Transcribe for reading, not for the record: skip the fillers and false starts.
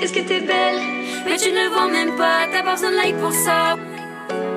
qu'est-ce que t'es belle. Mais tu ne le vois même pas, t'as pas besoin de like pour ça.